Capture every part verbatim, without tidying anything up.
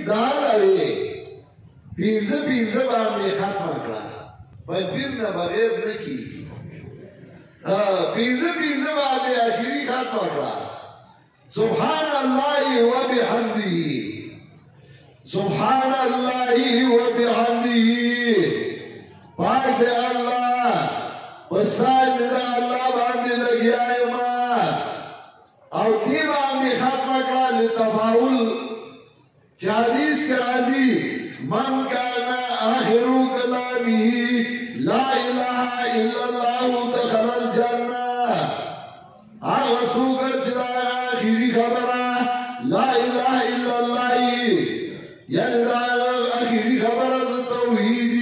داروے پینزه پینزه باندې ختم کړه په پیر نه بغیر نه کیږي پینزه پینزه باندې آخري ختم کړه سبحان الله وبحمده سبحان الله وبحمده پاک دے اللہ پستان دے اللہ باندې لگیا ما او دی باندې ختم کړه لتفاول چې حدیث کې راځي من کان آخر کلامه لا اله الا الله دخل الجنه هغه څوک چې آخري خبره لا اله الا الله یعنی دا آخري خبره د توحید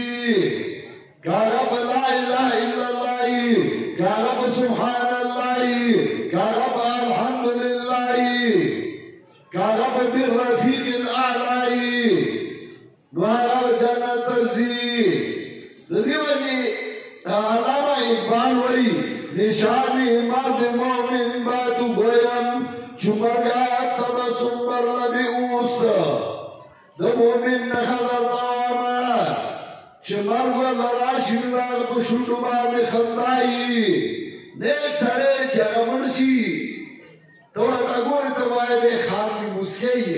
کارب لا الہ الا اللہ کارب سبحان اللہ کارب الحمدللہ کارب بالرفیق الاعلائی نوارب جنت ترزی دیو جی علامہ اقبال وی نشانی مرد مومن باتو گویم چمرگا تبسم بر لبی اوست دا مومن نخدر دوامات چه مرگو لراشی مدار پشوٹو باندې خندائی نیک سڑے چه اغمرشی تو اتا گوری تبائی دے خاندی مسکی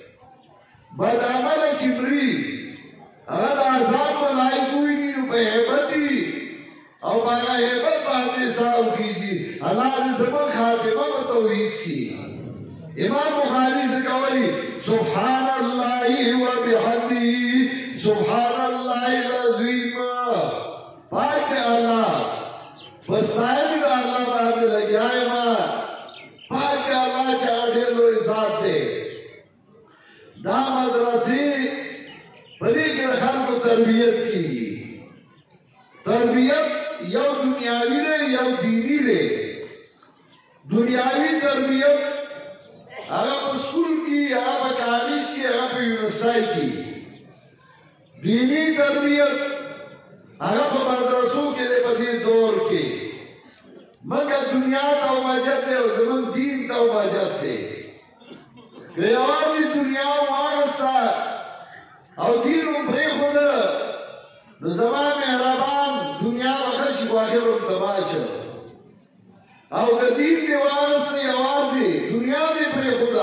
بد عمل چمری اگر آزاد ملائی کوئی نیو پہ حیبتی او باگا حیبت باندې ساو کیجی اللہ دے زمان خاتمہ بتوحید کی امام بخاری سے کوئی سبحان اللہ و بحمدی سبحان اللہ العظیم پاک دے اللہ پستائمی دا اللہ باندې لگیا ہے ما پاک دے اللہ چاہتے لوئی ذات دے دا مدرسی بڑی کے خلق کو تربیت کی تربیت یو دنیاوی لے یو دینی لے دنیاوی تربیت اگر پا سکول کی اگر پا کالج کی اگر پا یونیورسٹی کی دینی تربیت اگر پا مدرسوں کے لئے پا دی دور کے مگر دنیا تا مجد دے اور زمان دین تا مجد دے کہ آوازی دنیا مارستا او دین ام پری خود نو زمان محربان دنیا بخش واخر ام تباشا او که دین دی وارستی آوازی دنیا دی پری خدا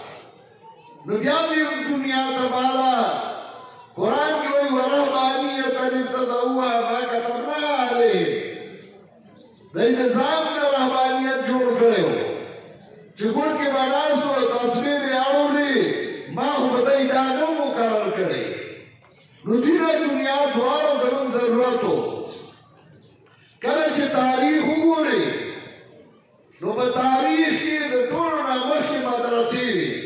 نو بیا دی دنیا تبالا قرآن کی وی ورہبانیتا ابتدعوها ما کتبنا علیہ دا انتظام نے رہبانیت جوڑ کرے ہو چکر کی بناسو تصویر آڑو لی ما خبتائی دانم مقرر کرے نو دین دنیا دوارا زمن ضرورت ہو کرے چھ تاریخ گوری نو با تاریخ کی دور نامخ کی مدرسی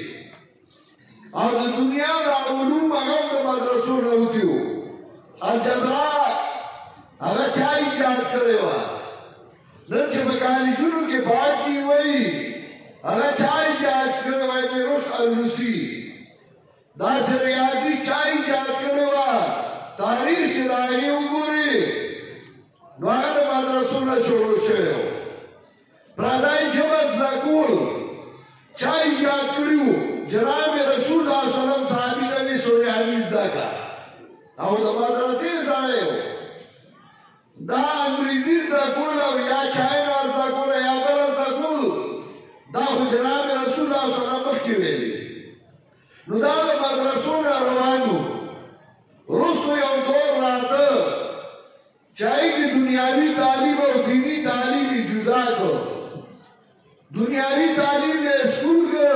اور دنیا دا علوم اگر دا مدرسو نوتی ہو الجبرا اگر چاہی جات کرے ہوا ننچہ مکانی جنو کے بات کی ہوئی اگر چاہی جات کرے ہوا میں رشت الروسی دا سے ریاضی چاہی جات کرے ہوا تاریخ چلائی اگوری نو اگر دا مدرسو نا شروع شئے ہو پرادائی جبت زکول چاہی جات کرے ہو جناب رسول اللہ صلی اللہ علیہ وسلم صحابی نبی سوری حدیث دا کا او دا مدرسی سارے ہو دا انگریزی دا کل او یا چائنا دا کل یا بلد دا کل دا خو جناب رسول اللہ صلی اللہ علیہ وسلم مخی ویلی نو دا دا مدرسون روانو رستو یو دور راتا چاہی کی دنیاوی تعلیم اور دینی تعلیم جدا کر دنیاوی تعلیم نے اسکول کر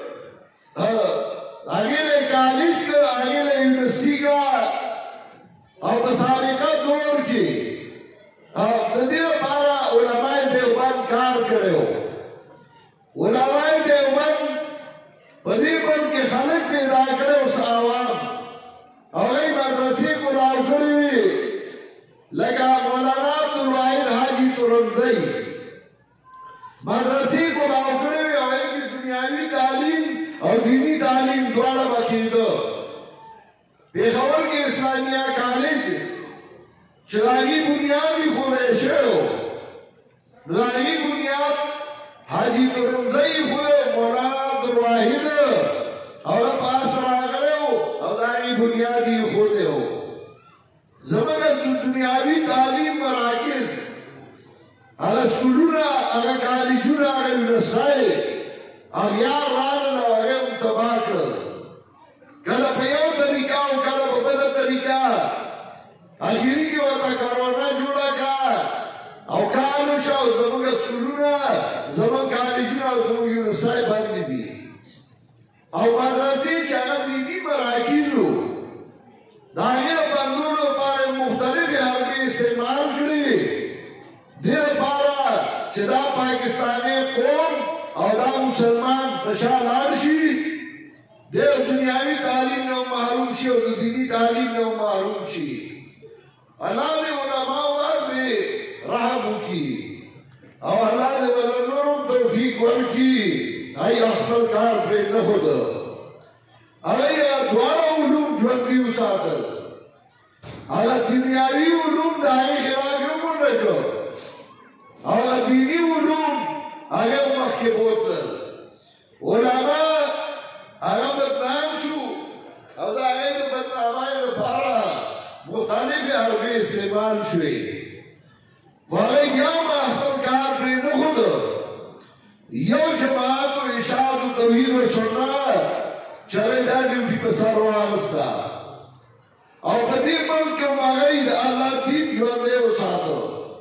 آگے لے کالج کا آگے لے یونیورسٹی کا اور بسابقہ دور کی ددیر پارا علماء دیوبند کار کرے ہو علماء دیوبند بدیبند کے خلق پیدا کرے اس عوام اور ای مدرسی کو راو کری ہوئی لگا مولانا عبدالواحد حاجی ترمزی مدرسی کو راو کری ہوئی اور ای کی دنیاوی تعلیم اور دینی تعلیم دوارا باقیدہ پیخور کے اسلامیہ کالج چلاگی بنیادی خوریشے ہو لاگی بنیاد حاجی ترمزی خوئے مولانا عبدالواحد اور پاس راگرے ہو بنیادی خودے ہو زمانہ دنیاوی تعلیم مراکز اگر سکولونا اگر کالجونا اگر یونیورسٹائی اغیار رانا اگر متباہ کر کلا پیو طریقہ و کلا ببدا طریقہ آخری کی وقتا کرونا جوڑا کرا او کالو شاو زمان سکولونا زمان کالجونا و زمان یونیورسٹائی باندی دی او مدرسی چاہا دینی مراکزو داغیر بندونو پارے مختلف حربی استعمال کری دیر پارا چدا پاکستانی قوم او دا مسلمان نشال آرشی دیر دنیاوی تعلیم نو محروم شی او دینی تعلیم نو محروم شی اللہ دے علماء واضح رحمو کی او اللہ دے ولنورم توفیق ورکی ای اخبر کار پر نخود اگر دوارا علوم جوندیو ساتل اگر دنیاوی علوم دائی خلافیوں من رکھو اگر دینی علوم اگر وقت کے بوتر علماء اگر بدنام شو او دا غیر بدنامائی دا پارا مختلف حرفی استعمال شوئی واقعی یوم اخبر کار پر نخود یو جماعت و اشاعت و توحید و سنت چلے دا ڈیوٹی پہ سر واغستا او پدی ملک کم آگئی دا اللہ دین جواندے و ساتو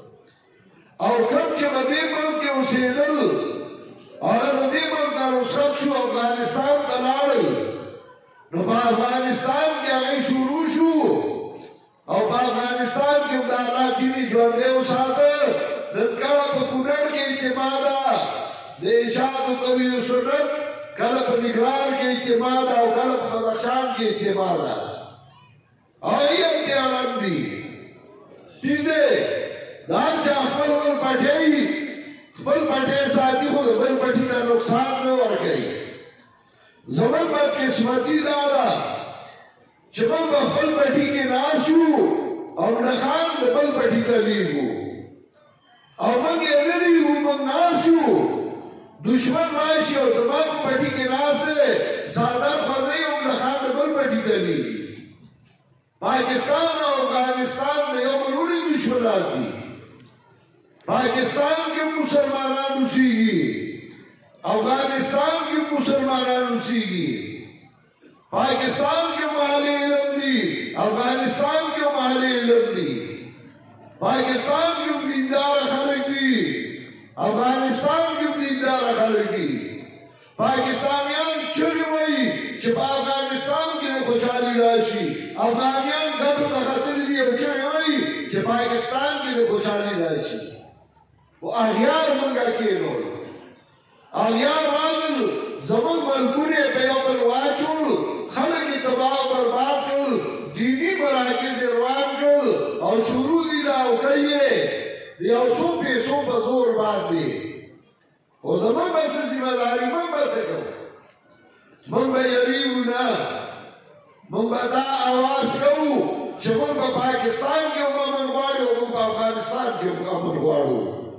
او کم چه پدی ملک کے اسیدل اور دی ملک نا رسخت شو افغانستان دلالل نو پا افغانستان کی آگئی شروع شو او پا افغانستان کی دا اللہ دینی جواندے و ساتو ننکڑا پا کنڑ کے اعتمادا دے اشاعت و توحید و سنت کلپ نگران کے اعتماد او کلپ بدخشان کے اعتماد آئی اعتماد دی ٹھیک دے دان چاہ خبر بل پٹھئی بل پٹھے ساتھی خود بل پٹھی دا نقصان میں ورکئی زمن بد قسمتی دادا چمن بل پٹھی کے ناسو او نخان بل پٹھی دا لیگو او منگ ایوری ہوں منگ ناسو دشمن راشی اور زمان پٹی کے ناس دے سادر فرضی ام لخان بل پٹی دلی پاکستان اور افغانستان میں یوم روڑی دشمن آتی پاکستان کے مسلمانان اسی گی افغانستان کے مسلمانان اسی گی پاکستان کے محلی علم دی افغانستان کے محلی علم دی پاکستان کے دیندار خلق دی افغانستان کی دیندار خلقی پاکستانیان چگوئی چپا افغانستان کی دے خوشحالی راشی افغانیان گھٹو دخطر لیے چگوئی چپا پاکستان کی دے خوشحالی راشی وہ آغیار منگا کینول آغیار والل زمان ملکونے پیوبل واچول خلقی تباہ برباد کل دینی مراکز روان کل اور شروع دینا اوکئیے دیو سو پیسو بزور بات دی او زمان بس ذمہ داری من بس کرو من با یریو نا من با دا آواز کرو چه من با پاکستان کے امن گوارو من با افغانستان کے امن گوارو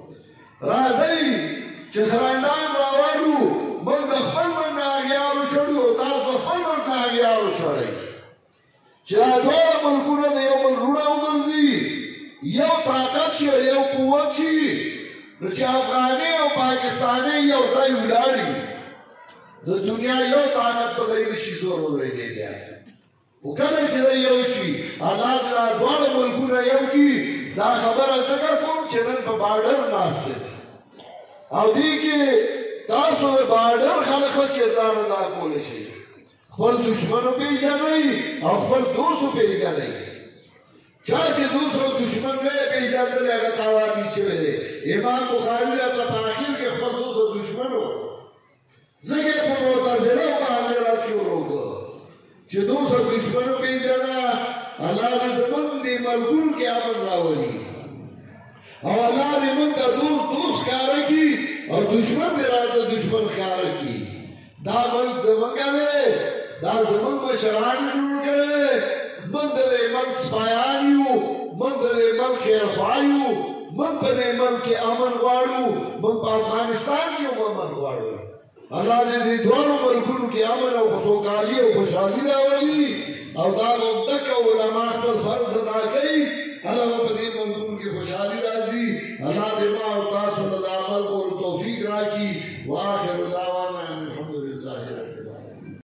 رازی چه خراندان راوارو من دخل من ناغیارو شڑو تاز دخل من ناغیارو شڑی چه ادوار ملکونا دیو من روڑا اگرزی یو طاقت شی یو قوت شی نو چې افغانی او پاکستانی یو ځای ولاړی د دنیا یو طاقت په دې شي زور ورېږي بیا او کله چې یو شي الله دې دواړه ملکونه یو کی دا خبره څنګه کوم چې نن په بارډر ناشته او دې کې تاسو د بارډر خلکو کردار ادا کول شي خپل دشمنو پیژنئ او خپل دوستو پیژنئ چاچے دوسروں دشمن گئے پہ اجازت لے اگر تاوانی سے ہوئے امام بخاری دے اپنا پاکیر کے خبر دوسروں دشمن ہو زگے پر معتزلہ کا حمیرات شور ہوگا چھے دوسروں دشمنوں پہ جانا اللہ دے زمن دے ملکون کے آمن راولی اور اللہ دے من دا دوست دوست خیارہ کی اور دشمن دے راجہ دشمن خیارہ کی دا ملک زمن کا دے دا زمن مشران جوڑ گئے من دے ملک سپایانیو من دے ملک خیرخوایو من دے ملک امن گوارو من پا افغانستان کیوں امن گوارو اللہ دے دے دونوں ملکوں کی امن و خسوکالی و خوشحالی راولی او دا غفتک علماء پر فرض ادا کئی اللہ و بدی ملکون کی خوشحالی راضی اللہ دماغ و تاثر عمل کو توفیق راکی وآخر دعوانا الحمدللہ